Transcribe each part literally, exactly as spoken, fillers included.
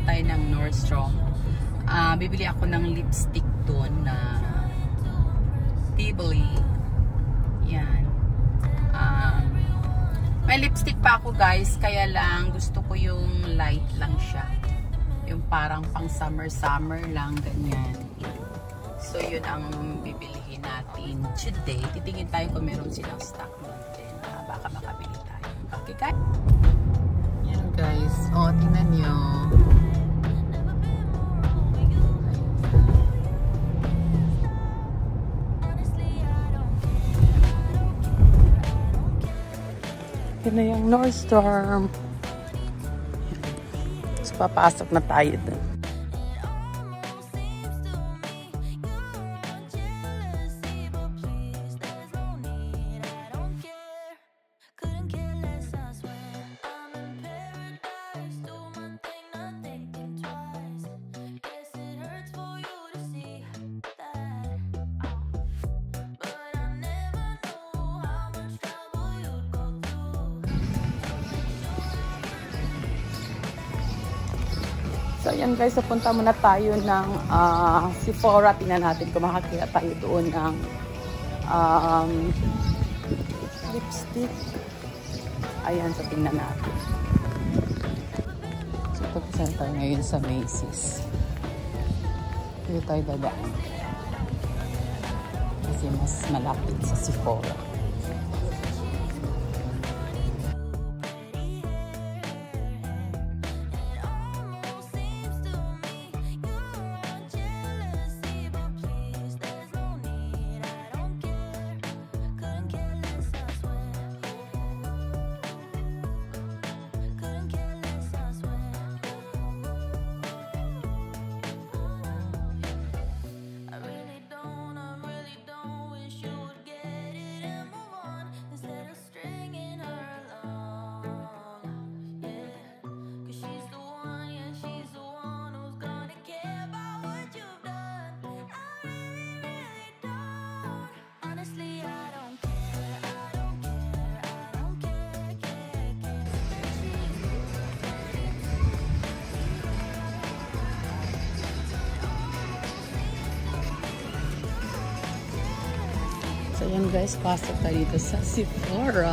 tayo ng Nordstrom. Uh, bibili ako ng lipstick doon na Tivoli. Yan. Um, may lipstick pa ako guys, kaya lang gusto ko yung light lang siya. Yung parang pang summer-summer lang, ganyan. So yun ang bibilihin natin today. Titingin tayo kung meron silang stock natin. Uh, baka makabili tayo. Okay guys? Yan guys. O, tingnan nyo. Ito na yung Nordstrom. So, papasok na tayo dun. So, ayan guys, napunta muna tayo ng uh, Sephora. Tingnan natin kung makakita tayo doon ng um, lipstick. Ayan, so tingnan natin. So, pagkasan tayo ngayon sa Macy's. Dito tayo dadaan. Kasi mas malapit sa Sephora. So, yan guys, pasok tayo dito sa Sephora.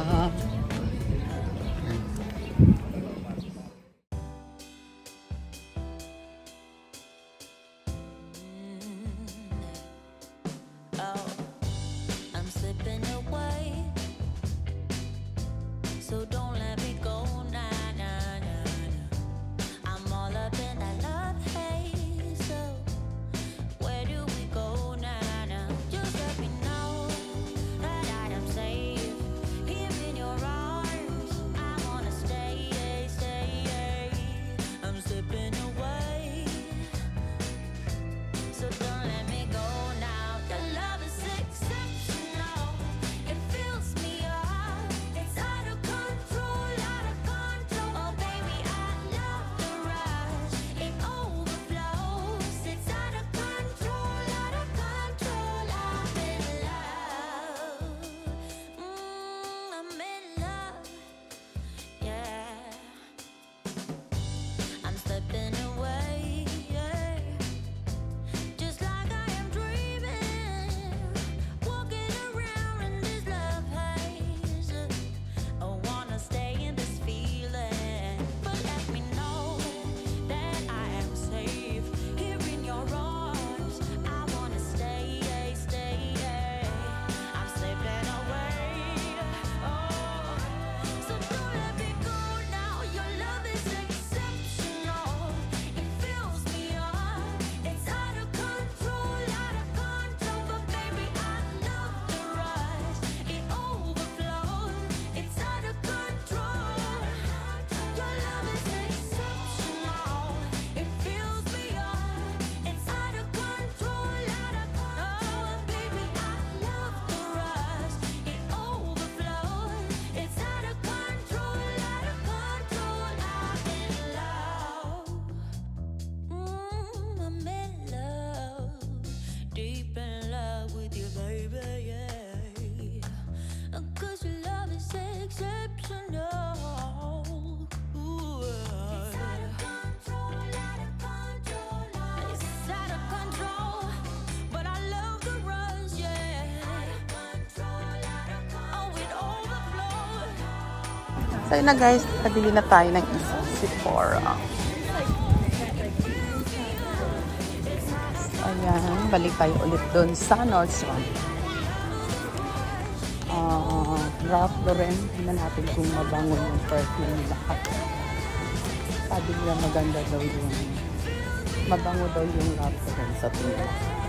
So yun na guys, nabili na tayo ng isa, Sephora. Ayan, balik tayo ulit doon sa Nordstrom. Uh, Ralph Lauren, tingnan natin kung mabango yung perfume nila. Sabi nila maganda daw yung mabango daw yung Ralph Lauren sa tingin.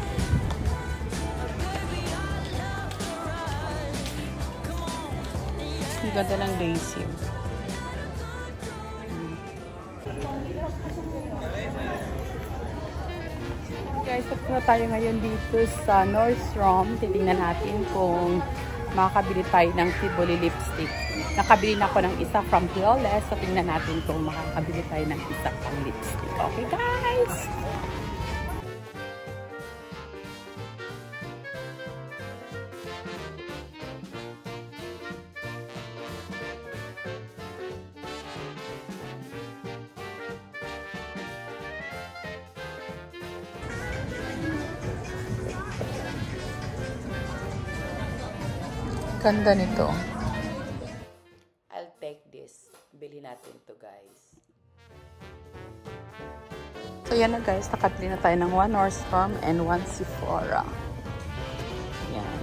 Ang ganda ng lace yun. Guys, tapos na tayo ngayon dito sa Nordstrom. Titingnan natin kung makakabili tayo ng Tivoli lipstick. Nakabili na ako ng isa from Flawless. So, tingnan natin kung makakabili tayo ng isa pang lipstick. Okay, guys? Ganda nito. I'll take this. Bili natin to guys. So yan na guys. Nakabili na tayo ng one Nordstrom and one Sephora. Yan.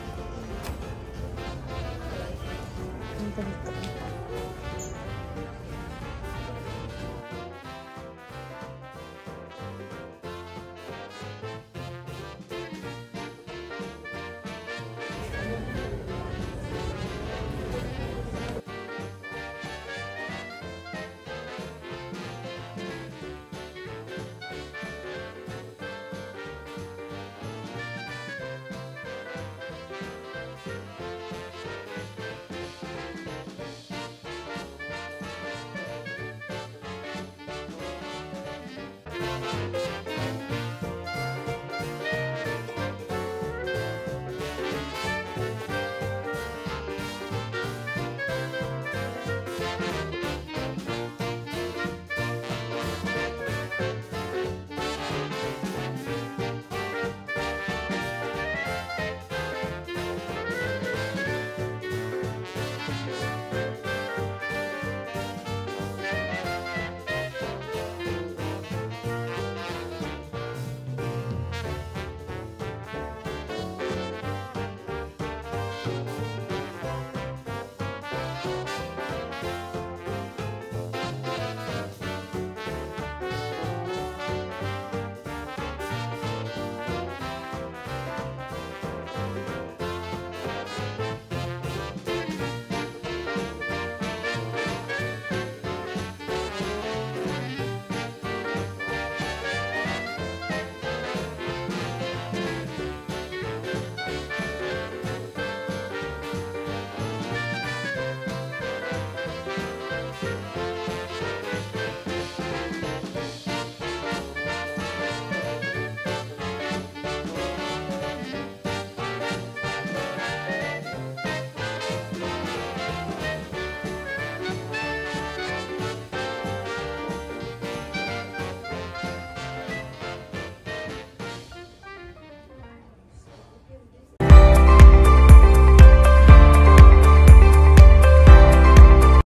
Ganda nito.